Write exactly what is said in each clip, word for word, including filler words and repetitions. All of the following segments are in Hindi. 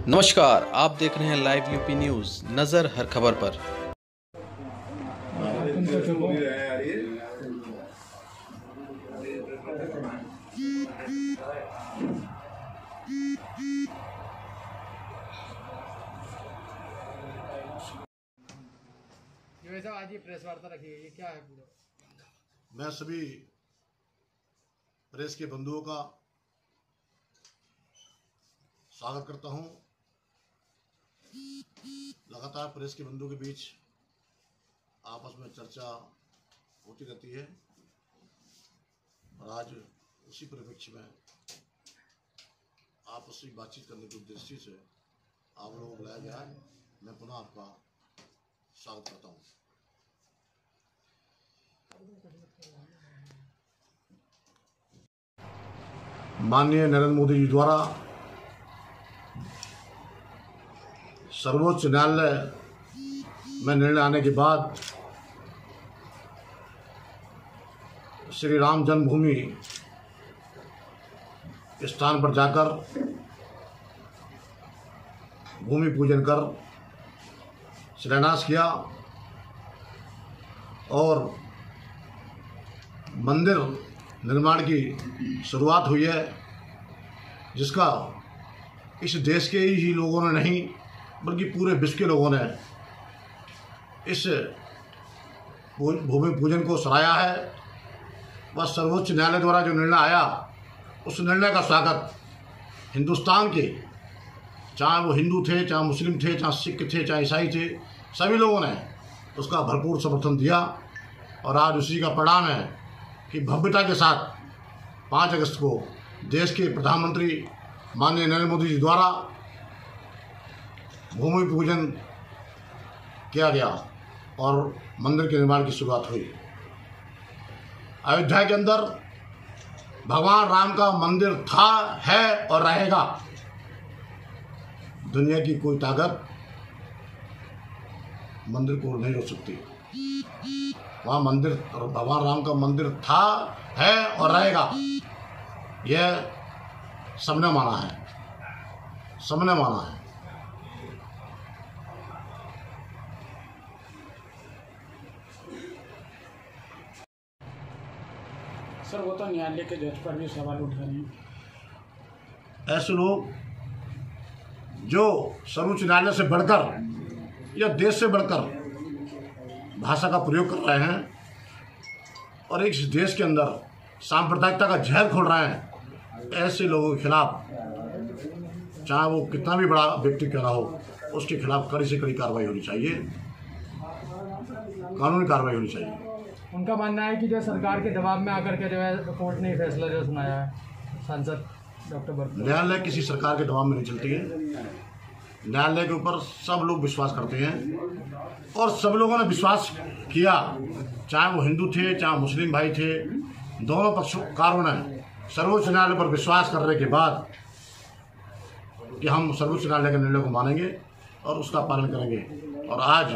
नमस्कार, आप देख रहे हैं लाइव यूपी न्यूज। नजर हर खबर पर। आज ये प्रेस वार्ता रखी है, ये क्या है पूरा? मैं सभी प्रेस के बंधुओं का स्वागत करता हूं। लगातार प्रेस के बंधुओं के बीच आपस में चर्चा होती रहती है और आज उसी परिप्रेक्ष्य में आपसी बातचीत करने के उद्देश्य से आप लोगों को बुलाया गया है। मैं पुनः आपका स्वागत करता हूं। माननीय नरेंद्र मोदी जी द्वारा सर्वोच्च न्यायालय में निर्णय आने के बाद श्री राम जन्मभूमि स्थान पर जाकर भूमि पूजन कर शिलान्यास किया और मंदिर निर्माण की शुरुआत हुई है, जिसका इस देश के ही लोगों ने नहीं बल्कि पूरे विश्व के लोगों ने इस भूमि पूजन को सराहा है। वह सर्वोच्च न्यायालय द्वारा जो निर्णय आया, उस निर्णय का स्वागत हिंदुस्तान के, चाहे वो हिंदू थे, चाहे मुस्लिम थे, चाहे सिख थे, चाहे ईसाई थे, सभी लोगों ने उसका भरपूर समर्थन दिया। और आज उसी का परिणाम है कि भव्यता के साथ पाँच अगस्त को देश के प्रधानमंत्री माननीय नरेंद्र मोदी जी द्वारा भूमि पूजन किया गया और मंदिर के निर्माण की शुरुआत हुई। अयोध्या के अंदर भगवान राम का मंदिर था, है और रहेगा। दुनिया की कोई ताकत मंदिर को नहीं रोक सकती। वहाँ मंदिर, भगवान राम का मंदिर था, है और रहेगा। यह सबने माना है, सबने माना है। सर, वो तो न्यायालय के जज पर भी सवाल उठ रहे हैं। ऐसे लोग जो सर्वोच्च न्यायालय से बढ़कर या देश से बढ़कर भाषा का प्रयोग कर रहे हैं और इस देश के अंदर सांप्रदायिकता का जहर खोल रहे हैं, ऐसे लोगों के खिलाफ, चाहे वो कितना भी बड़ा व्यक्ति क्यों ना हो, उसके खिलाफ कड़ी से कड़ी कार्रवाई होनी चाहिए, कानूनी कार्रवाई होनी चाहिए। उनका मानना है कि जो सरकार के दबाव में आकर के जो है कोर्ट ने फैसला जो सुनाया है, सांसद डॉक्टर बर्तन। न्यायालय किसी सरकार के दबाव में नहीं चलती है। न्यायालय के ऊपर सब लोग विश्वास करते हैं और सब लोगों ने विश्वास किया, चाहे वो हिंदू थे, चाहे मुस्लिम भाई थे, दोनों पक्षकारों ने सर्वोच्च न्यायालय पर विश्वास करने के बाद कि हम सर्वोच्च न्यायालय के निर्णय को मानेंगे और उसका पालन करेंगे। और आज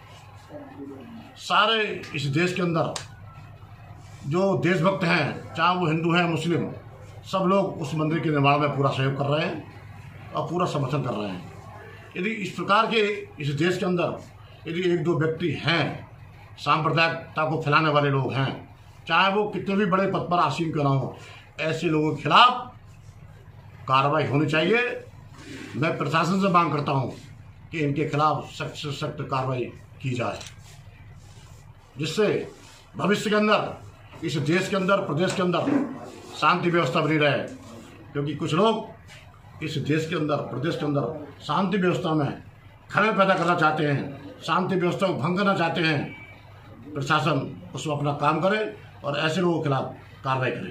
सारे इस देश के अंदर जो देशभक्त हैं, चाहे वो हिंदू हैं, मुस्लिम, सब लोग उस मंदिर के निर्माण में पूरा सहयोग कर रहे हैं और पूरा समर्थन कर रहे हैं। यदि इस प्रकार के इस देश के अंदर यदि एक दो व्यक्ति हैं, सांप्रदायिकता को फैलाने वाले लोग हैं, चाहे वो कितने भी बड़े पद पर आसीन क्यों ना हो, ऐसे लोगों के खिलाफ कार्रवाई होनी चाहिए। मैं प्रशासन से मांग करता हूं कि इनके खिलाफ सख्त से सख्त कार्रवाई की जाए, जिससे भविष्य के अंदर इस देश के अंदर, प्रदेश के अंदर शांति व्यवस्था बनी रहे। क्योंकि कुछ लोग इस देश के अंदर, प्रदेश के अंदर शांति व्यवस्था में खलल पैदा करना चाहते हैं, शांति व्यवस्था को भंग करना चाहते हैं। प्रशासन उसमें अपना काम करे और ऐसे लोगों के खिलाफ कार्रवाई करे।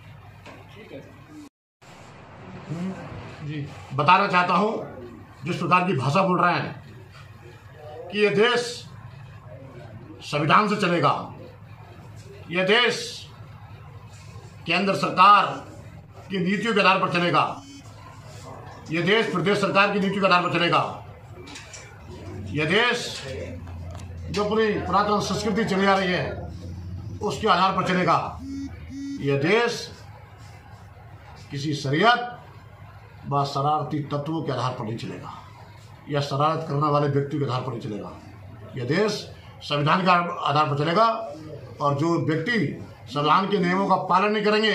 जी बताना चाहता हूं, जिस प्रकार की भाषा बोल रहे हैं कि यह देश संविधान से चलेगा, यह देश केंद्र सरकार की नीतियों के आधार पर चलेगा, यह देश प्रदेश सरकार की नीतियों के आधार पर चलेगा, यह देश जो अपनी पुरातन संस्कृति चली आ रही है उसके आधार पर चलेगा। यह देश किसी शरीयत, वह शरारती तत्वों के आधार पर नहीं चलेगा या शरारत करने वाले व्यक्तियों के आधार पर नहीं चलेगा। यह देश संविधान के आधार पर चलेगा और जो व्यक्ति संविधान के नियमों का पालन नहीं करेंगे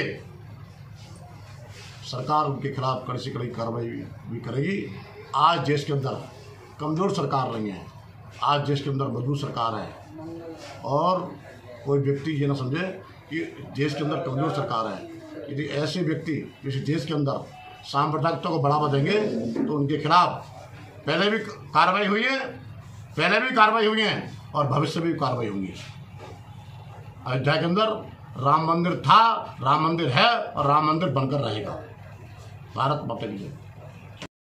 सरकार उनके खिलाफ कड़ी से कड़ी कार्रवाई भी करेगी। आज देश के अंदर कमज़ोर सरकार नहीं है, आज देश के अंदर मजबूत सरकार है और कोई व्यक्ति ये ना समझे कि देश के अंदर कमज़ोर सरकार है। यदि ऐसे व्यक्ति किसी देश के अंदर सांप्रदायिकता को बढ़ावा देंगे तो उनके खिलाफ पहले भी कार्रवाई हुई है पहले भी कार्रवाई हुई है और भविष्य में भी कार्रवाई होंगी। अयोध्या के अंदर राम मंदिर था, राम मंदिर है और राम मंदिर बनकर रहेगा। भारत माता की जय।